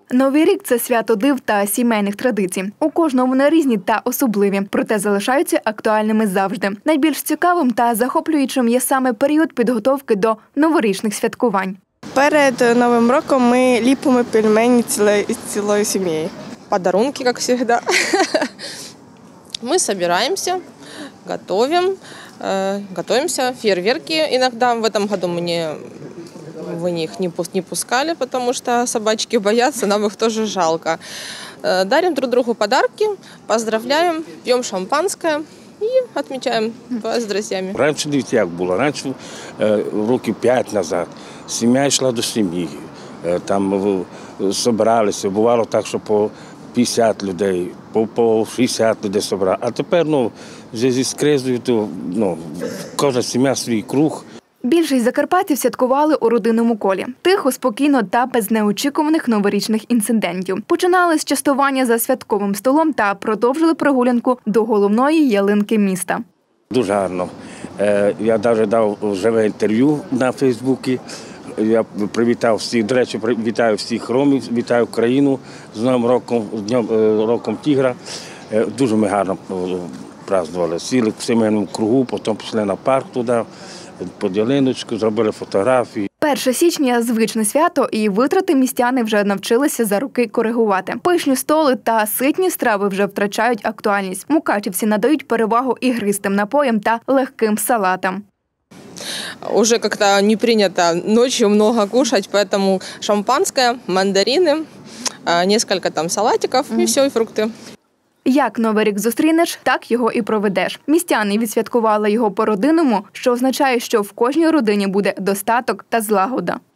Новий рік – це свято див та сімейних традицій. У кожного вони різні та особливі, проте залишаються актуальними завжди. Найбільш цікавим та захоплюючим є саме період підготовки до новорічних святкувань. Перед Новим роком ми ліпимо пельмені цілою сім'єю. Подарунки, как всегда. Мы собираемся, готовимся, фейерверки иногда. В этом году мы их не пускали, потому что собачки боятся, нам их тоже жалко. Дарим друг другу подарки, поздравляем, пьем шампанское и отмечаем с друзьями. Раніше дивіться, як було. Раніше, років 5 назад, сім'я йшла до сім'ї. Там збиралися, бувало так, що по 50 людей, по 60 людей збирали. А тепер, в зв'язку з кризою, кожна сім'я свій круг. Більшість закарпатців святкували у родинному колі. Тихо, спокійно та без неочікуваних новорічних інцидентів. Починали з частування за святковим столом та продовжили прогулянку до головної ялинки міста. Дуже гарно. Я навіть дав живе інтерв'ю на Фейсбуці. Я привітав всіх, до речі, вітаю всіх ромів, вітаю країну з Новим роком, з Днем роком тігра. Дуже ми гарно празднували. Сіли в сімейному кругу, потім пішли на парк туди, під ялиночку, зробили фотографії. 1 січня – звичне свято, і витрати містяни вже навчилися за роки коригувати. Пишні столи та ситні страви вже втрачають актуальність. Мукачівці надають перевагу ігристим напоям та легким салатам. Уже как-то не принято ночью много кушать, поэтому шампанское, мандарины, несколько там салатиков и все, и фрукты. Як Новий рік зустрінеш, так його і проведеш. Містяни відсвяткували його по-родинному, що означає, що в кожній родині буде достаток та злагода.